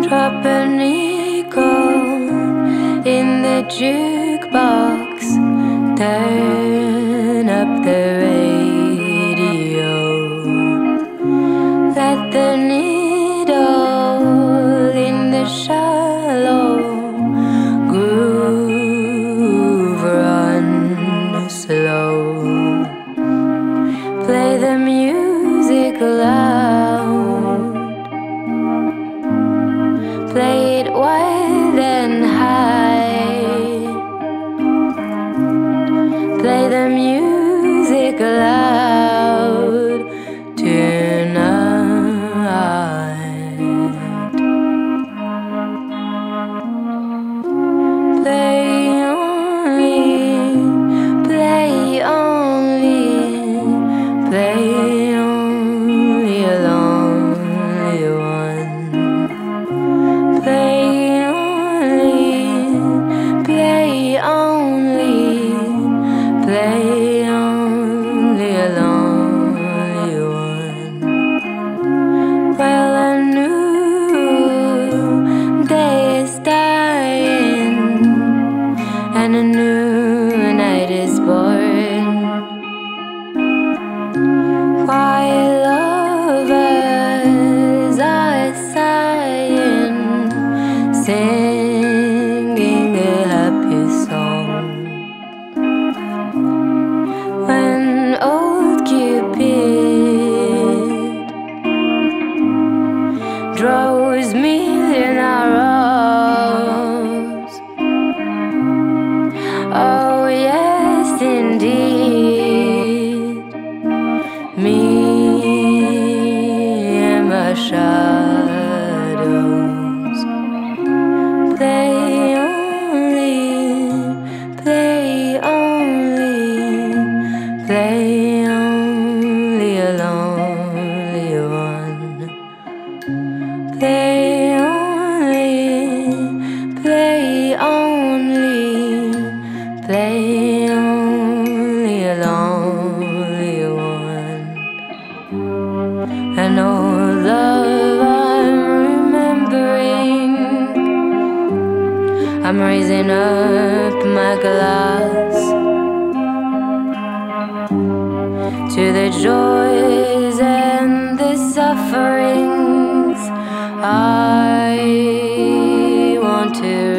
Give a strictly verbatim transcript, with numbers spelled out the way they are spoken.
Drop a nickel in the jukebox, turn up the radio, let the needle in the shallow groove run slow. Play the music loud, play it wild and high, play the music loud tonight. Play only, play only, play only a lonely one. Play only, play only, play only a lonely one. Well, a new day is dying, and a new night is born. Why lovers are sighing, singing a happy song. When old Cupid draws million arrows, oh yes indeed, me and my shadows. Play only, play only, play only a lonely one. Play only, play only, play only a lonely one. And oh love, I'm remembering, I'm raising up my glass to the joys and the sufferings I want to